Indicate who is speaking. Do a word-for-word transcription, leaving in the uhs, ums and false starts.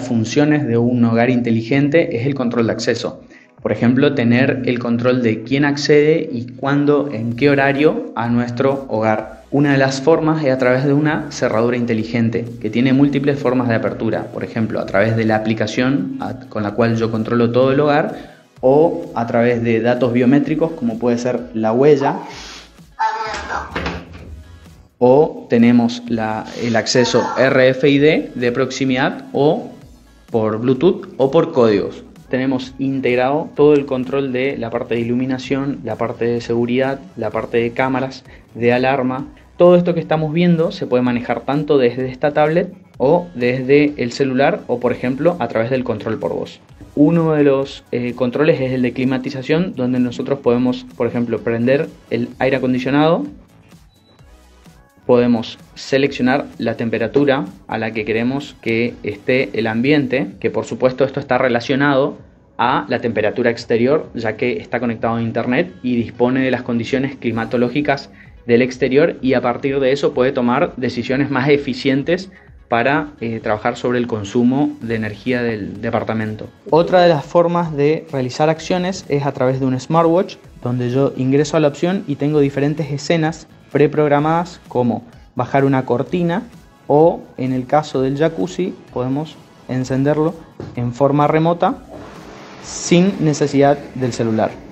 Speaker 1: funciones de un hogar inteligente es el control de acceso. Por ejemplo, tener el control de quién accede y cuándo, en qué horario a nuestro hogar. Una de las formas es a través de una cerradura inteligente, que tiene múltiples formas de apertura. Por ejemplo, a través de la aplicación con la cual yo controlo todo el hogar, o a través de datos biométricos, como puede ser la huella, o tenemos la, el acceso R F I D de proximidad, o por Bluetooth o por códigos. Tenemos integrado todo el control de la parte de iluminación, la parte de seguridad, la parte de cámaras, de alarma. Todo esto que estamos viendo se puede manejar tanto desde esta tablet o desde el celular, o por ejemplo a través del control por voz. Uno de los eh, controles es el de climatización, donde nosotros podemos, por ejemplo, prender el aire acondicionado. Podemos seleccionar la temperatura a la que queremos que esté el ambiente, que por supuesto esto está relacionado a la temperatura exterior, ya que está conectado a internet y dispone de las condiciones climatológicas del exterior, y a partir de eso puede tomar decisiones más eficientes para eh, trabajar sobre el consumo de energía del departamento. Otra de las formas de realizar acciones es a través de un smartwatch, donde yo ingreso a la opción y tengo diferentes escenas preprogramadas, como bajar una cortina, o en el caso del jacuzzi podemos encenderlo en forma remota sin necesidad del celular.